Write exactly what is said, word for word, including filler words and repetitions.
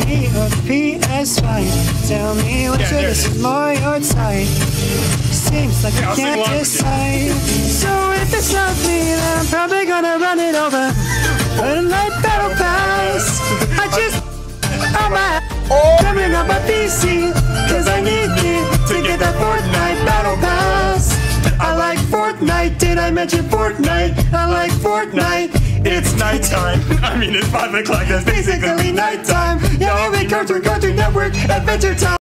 me a P S five. Tell me which Yeah, of this is more your type. Seems like Yeah, I I'll sing can't along with you. decide. So if it's not me, then I'm probably gonna run it over. Fortnite Battlepass. I just on my coming up my P C, cause I need it to get that Fortnite Battlepass. I like Fortnite. Did I mention Fortnite? I like Fortnite. It's nighttime. I mean, it's five o'clock. That's basically Basically nighttime. nighttime. Yeah, we Cartoon Cartoon Network Adventure Time.